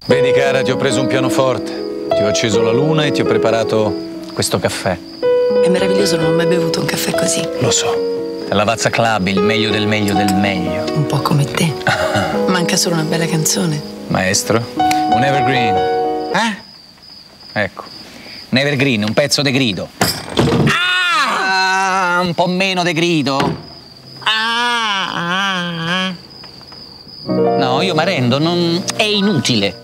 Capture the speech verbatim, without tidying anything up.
Vedi cara, ti ho preso un pianoforte, ti ho acceso la luna e ti ho preparato questo caffè. È meraviglioso, non ho mai bevuto un caffè così. Lo so, è la Lavazza Club, il meglio del meglio del meglio. Un po' come te. Manca solo una bella canzone. Maestro, un evergreen. Eh? Ecco, un evergreen, un pezzo de grido. Ah! Un po' meno de grido. Ah, ah, ah. No, io mi arrendo, non... è inutile.